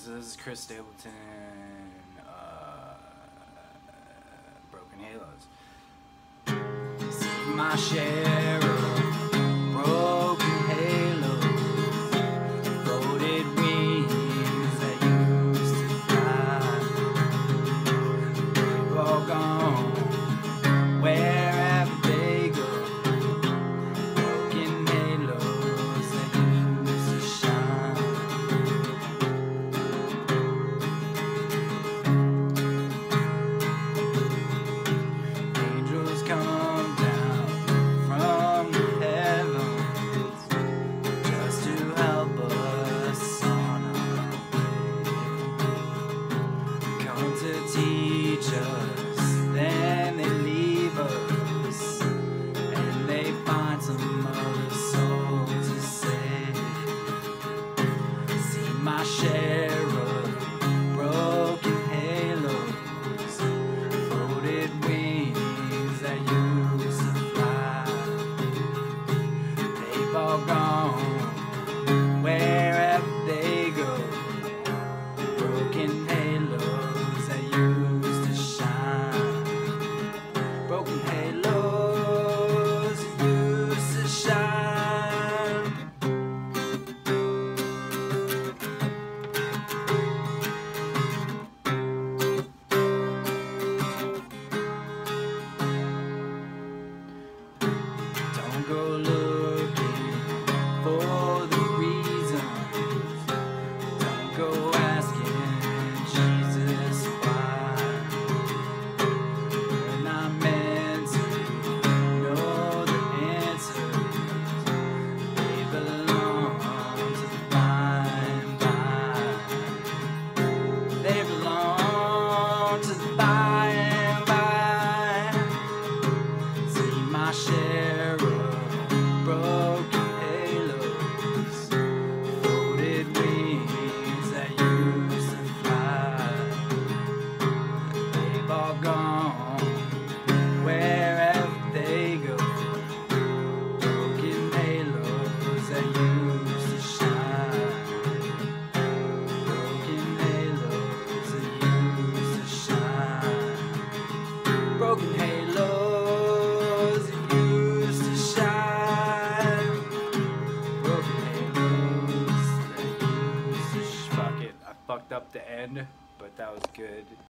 So this is Stapleton, Broken Halos. See my share of broken halos, floated wings that used to fly. They've all gone wherever they go, broken halos that used to shine. Angels come down from the heavens just to help us on our way. Come to teach us, then they leave us, and they find some other soul to save. See my share of broken halos, floated wings that used to fly. They've all gone wherever they go, broken halos that used to shine. Broken halos that used to shine. Don't go looking for the reasons. Don't go asking Jesus why. We're not meant to know the answers. They belong to the by and by. They belong to the by and by. See my share of broken halos, floated wings that used to fly. They've all gone wherever they go, broken halos that used to shine. Broken halos that used to shine. Broken halos that used to shine. Broken halos that used to fuck it. I fucked up the end, but that was good.